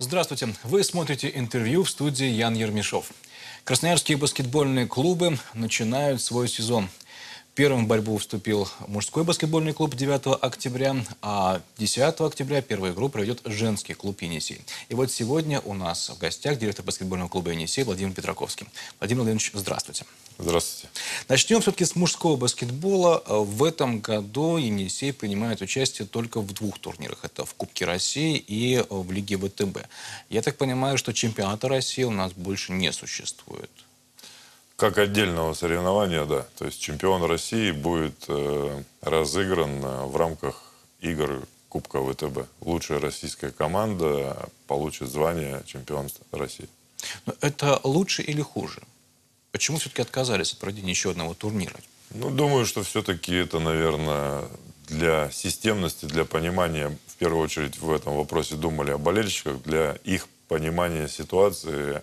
Здравствуйте. Вы смотрите интервью в студии Ян Ермешов. Красноярские баскетбольные клубы начинают свой сезон. Первым в борьбу вступил мужской баскетбольный клуб 9 октября, а 10 октября первую игру проведет женский клуб «Енисей». И вот сегодня у нас в гостях директор баскетбольного клуба «Енисей» Владимир Петраковский. Владимир Владимирович, здравствуйте. Здравствуйте. Начнем все-таки с мужского баскетбола. В этом году «Енисей» принимает участие только в двух турнирах. Это в Кубке России и в Лиге ВТБ. Я так понимаю, что чемпионата России у нас больше не существует. Как отдельного соревнования, да. То есть чемпион России будет разыгран в рамках игр Кубка ВТБ. Лучшая российская команда получит звание чемпиона России. Но это лучше или хуже? Почему все-таки отказались от проведения еще одного турнира? Ну, думаю, что все-таки это, наверное, для системности, для понимания, в первую очередь в этом вопросе думали о болельщиках, для их понимания ситуации,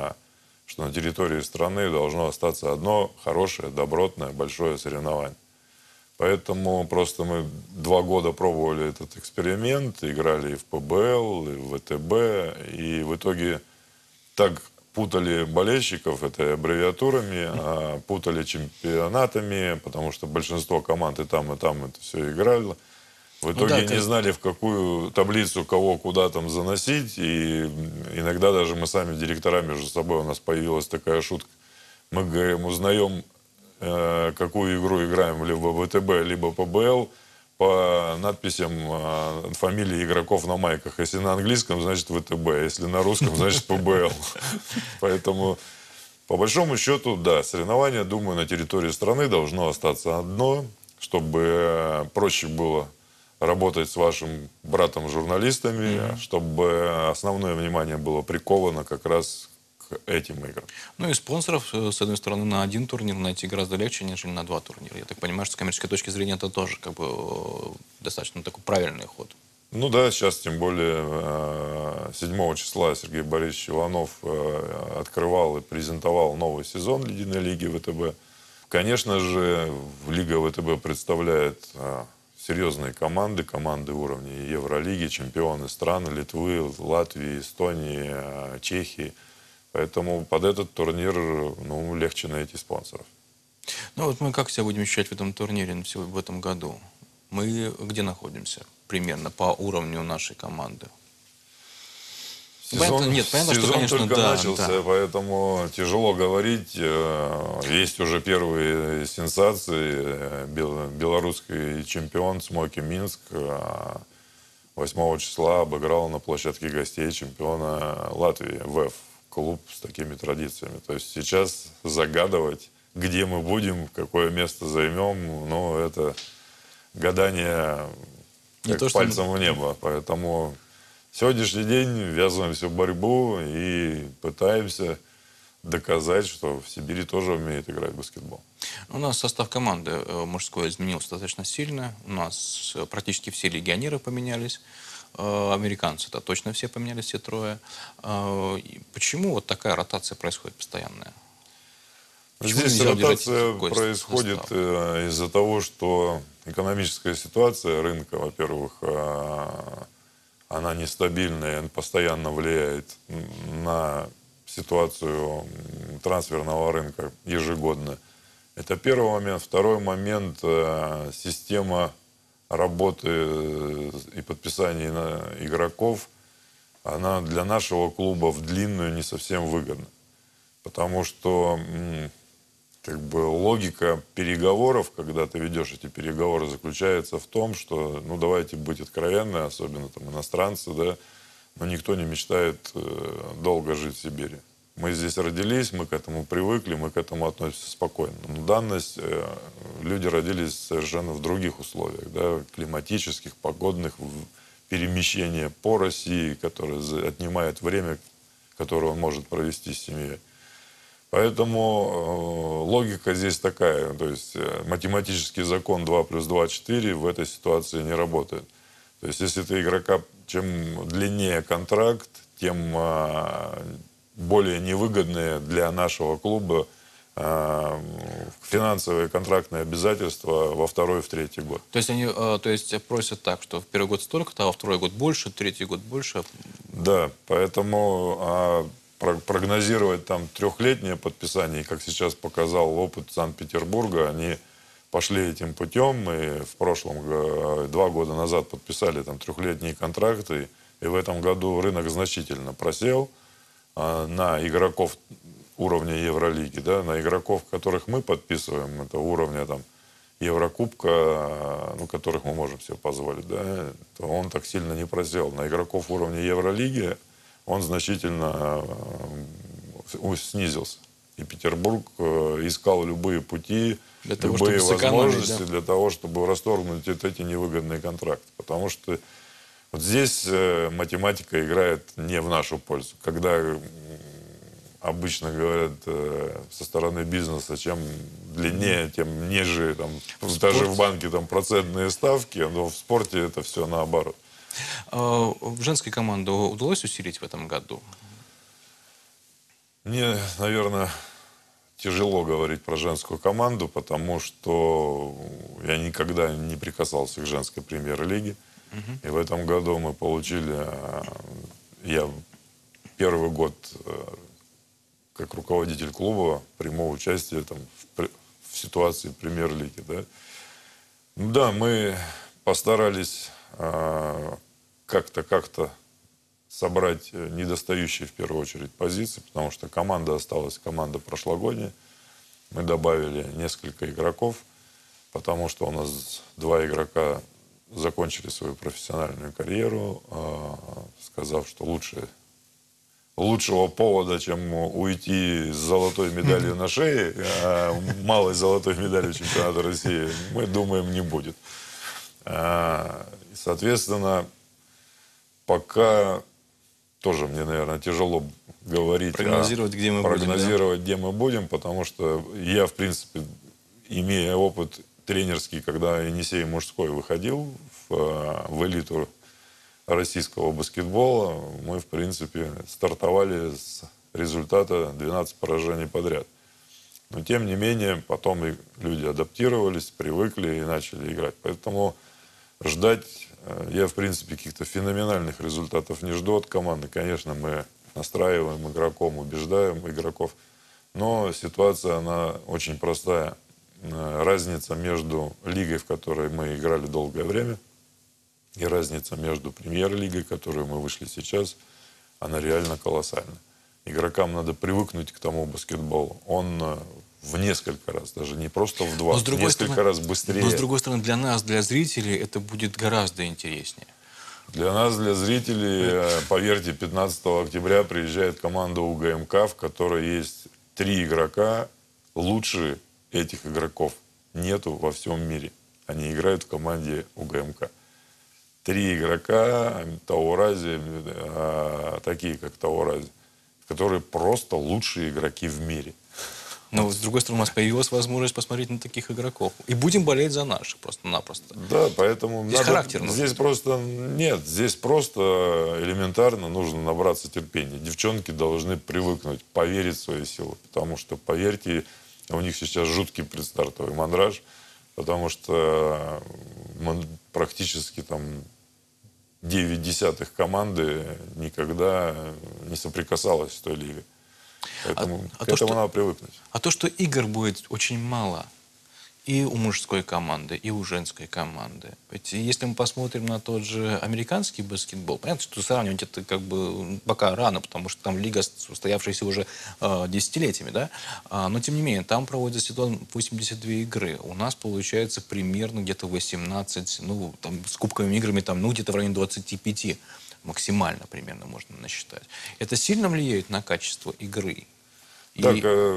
что на территории страны должно остаться одно хорошее, добротное, большое соревнование. Поэтому просто мы 2 года пробовали этот эксперимент, играли и в ПБЛ, и в ВТБ, и в итоге так путали болельщиков, это аббревиатурами, путали чемпионатами, потому что большинство команд и там это все играло. В итоге не знали, в какую таблицу кого куда там заносить. И иногда даже мы сами директора между собой, у нас появилась такая шутка. Мы говорим, узнаем, какую игру играем либо ВТБ, либо ПБЛ по надписям фамилии игроков на майках. Если на английском, значит ВТБ. Если на русском, значит ПБЛ. Поэтому, по большому счету, да, соревнование, думаю, на территории страны должно остаться одно, чтобы проще было работать с вашим братом-журналистами, чтобы основное внимание было приковано как раз к этим играм. Ну и спонсоров, с одной стороны, на один турнир найти гораздо легче, нежели на 2 турнира. Я так понимаю, что с коммерческой точки зрения это тоже как бы достаточно такой правильный ход. Ну да, сейчас тем более 7 числа Сергей Борисович Иванов открывал и презентовал новый сезон Ледяной лиги ВТБ. Конечно же, Лига ВТБ представляет серьезные команды уровня Евролиги, чемпионы стран Литвы, Латвии, Эстонии, Чехии. Поэтому под этот турнир легче найти спонсоров. Ну вот мы как себя будем ощущать в этом турнире в этом году? Мы где находимся примерно по уровню нашей команды? Сезон только начался, поэтому тяжело говорить. Есть уже первые сенсации. Белорусский чемпион Смоки Минск 8 числа обыграл на площадке гостей чемпиона Латвии ВЭФ. Клуб с такими традициями. То есть сейчас загадывать, где мы будем, какое место займем, это гадание как пальцем в небо. Поэтому сегодняшний день ввязываемся в борьбу и пытаемся доказать, что в Сибири тоже умеют играть в баскетбол. У нас состав команды мужской изменился достаточно сильно. У нас практически все легионеры поменялись. Американцы-то точно все поменялись, все 3. Почему вот такая ротация происходит постоянная? Здесь ротация происходит из-за того, что экономическая ситуация рынка, во-первых, она нестабильная, она постоянно влияет на ситуацию трансферного рынка ежегодно. Это первый момент. Второй момент – система работы и подписания игроков, она для нашего клуба в длинную не совсем выгодна. Потому что логика переговоров, когда ты ведешь эти переговоры, заключается в том, что, давайте быть откровенны, особенно там иностранцы, да, но никто не мечтает долго жить в Сибири. Мы здесь родились, мы к этому привыкли, мы к этому относимся спокойно. Но данность, люди родились совершенно в других условиях, да, климатических, погодных, перемещения по России, которое отнимает время, которое он может провести с семьей. Поэтому логика здесь такая, то есть математический закон 2 + 2 = 4 в этой ситуации не работает. То есть если ты игрока, чем длиннее контракт, тем более невыгодные для нашего клуба финансовые контрактные обязательства во 2-й, в 3-й год. То есть они просят так, что в 1-й год столько-то, а во 2-й год больше, в 3-й год больше? Да, поэтому прогнозировать там трехлетнее подписание, как сейчас показал опыт Санкт-Петербурга, они пошли этим путем, и в прошлом, 2 года назад подписали там трехлетние контракты, и в этом году рынок значительно просел на игроков уровня Евролиги, да, на игроков, которых мы подписываем, это уровня там Еврокубка, ну, которых мы можем себе позволить, да, то он так сильно не просел. На игроков уровня Евролиги он значительно снизился. И Петербург искал любые пути, для того, любые чтобы возможности, да, для того, чтобы расторгнуть эти невыгодные контракты. Потому что вот здесь математика играет не в нашу пользу. Когда обычно говорят со стороны бизнеса, чем длиннее, тем ниже, там, даже в банке там, процентные ставки, но в спорте это все наоборот. Женской команду удалось усилить в этом году? Мне, наверное, тяжело говорить про женскую команду, потому что я никогда не прикасался к женской премьер-лиге. И в этом году мы получили, я первый год как руководитель клуба приму участие там, в ситуации премьер-лиги. Да? Ну, да, мы постарались как-то собрать недостающие в первую очередь позиции, потому что команда осталась, команда прошлогодняя. Мы добавили несколько игроков, потому что у нас 2 игрока закончили свою профессиональную карьеру, сказав, что лучшего повода, чем уйти с золотой медалью на шее, малой золотой медалью чемпионата России, мы думаем, не будет. Соответственно, пока тоже мне, наверное, тяжело говорить, прогнозировать, где мы будем, где мы будем, потому что я, в принципе, имея опыт тренерский, когда Енисей мужской выходил в элиту российского баскетбола, мы, в принципе, стартовали с результата 12 поражений подряд. Но, тем не менее, потом и люди адаптировались, привыкли и начали играть. Поэтому ждать я, в принципе, каких-то феноменальных результатов не жду от команды. Конечно, мы настраиваем игроков, убеждаем игроков. Но ситуация, она очень простая. Разница между лигой, в которой мы играли долгое время, и разница между премьер-лигой, в которую мы вышли сейчас, она реально колоссальна. Игрокам надо привыкнуть к тому баскетболу. Он в несколько раз, даже не просто в 2, несколько раз быстрее. Но, с другой стороны, для нас, для зрителей, это будет гораздо интереснее. Для нас, для зрителей, поверьте, 15 октября приезжает команда УГМК, в которой есть 3 игрока, лучше этих игроков нету во всем мире. Они играют в команде УГМК. 3 игрока Таурази, такие как Таурази, которые просто лучшие игроки в мире. Но, с другой стороны, у нас появилась возможность посмотреть на таких игроков. И будем болеть за наших просто-напросто. Да, поэтому здесь характер нужен. Здесь просто нет, здесь просто элементарно нужно набраться терпения. Девчонки должны привыкнуть, поверить в свои силы. Потому что, поверьте, у них сейчас жуткий предстартовый мандраж. Потому что практически там 9/10 команды никогда не соприкасалась с той лигой. Поэтому к этому надо привыкнуть. А то, что игр будет очень мало и у мужской команды, и у женской команды. Ведь если мы посмотрим на тот же американский баскетбол, понятно, что сравнивать это как бы пока рано, потому что там лига, устоявшаяся уже десятилетиями, да? Но тем не менее, там проводится сезон 82 игры. У нас получается примерно где-то 18, ну, там, с кубковыми играми, там, ну, где-то в районе 25 максимально примерно можно насчитать. Это сильно влияет на качество игры? Так,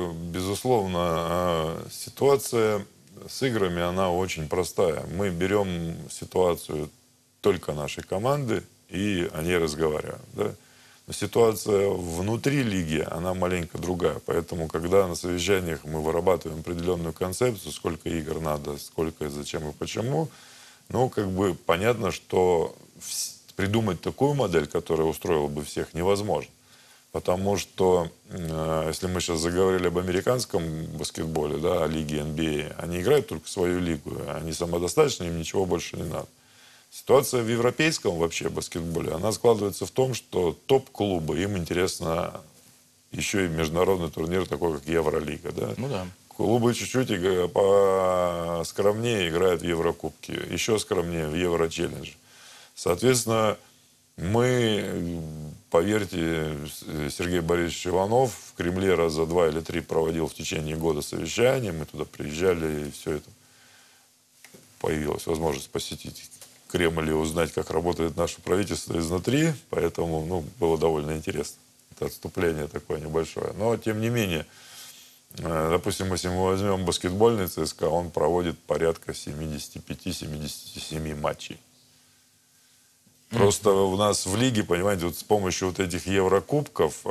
безусловно, ситуация с играми, она очень простая. Мы берем ситуацию только нашей команды и о ней разговариваем. Да? Но ситуация внутри лиги, она маленько другая. Поэтому, когда на совещаниях мы вырабатываем определенную концепцию, сколько игр надо, сколько, зачем и почему, ну, как бы понятно, что придумать такую модель, которая устроила бы всех, невозможно. Потому что, если мы сейчас заговорили об американском баскетболе, да, о лиге NBA, они играют только свою лигу, они самодостаточны, им ничего больше не надо. Ситуация в европейском вообще баскетболе, она складывается в том, что топ-клубы, им интересно еще и международный турнир, такой как Евролига. Да? Ну да. Клубы чуть-чуть поскромнее играют в Еврокубке, еще скромнее в Еврочеллендже. Соответственно, мы, поверьте, Сергей Борисович Иванов в Кремле раза 2 или 3 проводил в течение года совещания. Мы туда приезжали, и все это. Появилась возможность посетить Кремль и узнать, как работает наше правительство изнутри. Поэтому было довольно интересно. Это отступление такое небольшое. Но, тем не менее, допустим, если мы возьмем баскетбольный ЦСКА, он проводит порядка 75-77 матчей. Просто у нас в лиге, понимаете, вот с помощью вот этих Еврокубков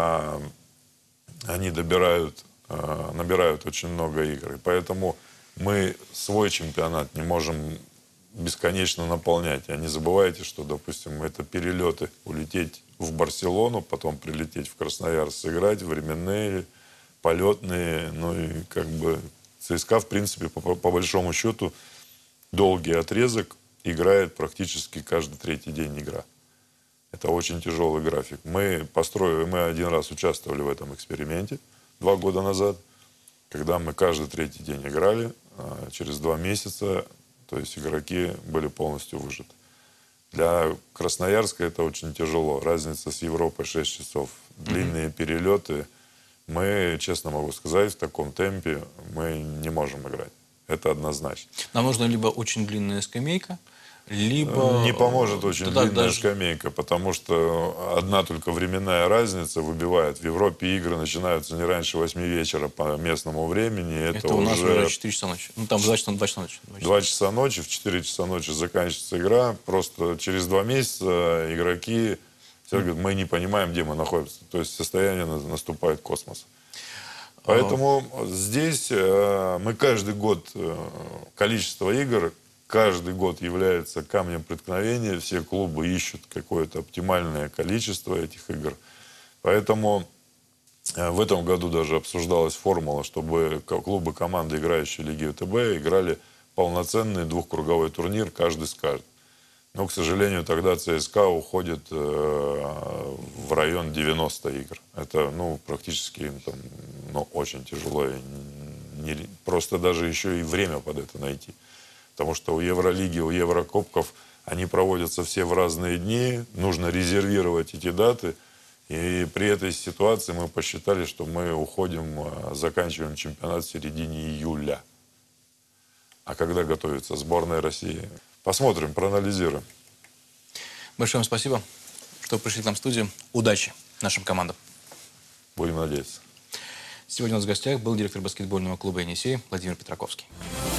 они набирают очень много игр. И поэтому мы свой чемпионат не можем бесконечно наполнять. А не забывайте, что, допустим, это перелеты. Улететь в Барселону, потом прилететь в Красноярск, сыграть, временные, полетные. Ну и как бы ЦСКА, в принципе, по большому счету, долгий отрезок играет практически каждый третий день игра. Это очень тяжелый график. Мы один раз участвовали в этом эксперименте 2 года назад, когда мы каждый третий день играли. Через 2 месяца, то есть игроки были полностью выжаты. Для Красноярска это очень тяжело. Разница с Европой 6 часов. Длинные перелеты. Мы, честно могу сказать, в таком темпе мы не можем играть. Это однозначно. Нам нужна либо очень длинная скамейка, либо... Не поможет очень длинная скамейка, потому что одна только временная разница выбивает. В Европе игры начинаются не раньше 8 вечера по местному времени. Это у нас уже 4 часа ночи. Ну, там 2 часа ночи. 2 часа ночи, в 4 часа ночи заканчивается игра. Просто через 2 месяца игроки все говорят, мы не понимаем, где мы находимся. То есть состояние наступает космос. Поэтому здесь мы каждый год, количество игр каждый год является камнем преткновения. Все клубы ищут какое-то оптимальное количество этих игр. Поэтому в этом году даже обсуждалась формула, чтобы клубы, команды, играющие в Лиге ВТБ, играли полноценный двухкруговой турнир каждый с каждым. Но, к сожалению, тогда ЦСКА уходит в район 90 игр. Это, практически очень тяжело. Просто даже еще и время под это найти. Потому что у Евролиги, у Еврокубков они проводятся все в разные дни. Нужно резервировать эти даты. И при этой ситуации мы посчитали, что мы заканчиваем чемпионат в середине июля. А когда готовится сборная России? Посмотрим, проанализируем. Большое вам спасибо, что пришли к нам в студию. Удачи нашим командам. Будем надеяться. Сегодня у нас в гостях был директор баскетбольного клуба «Енисей» Владимир Петраковский.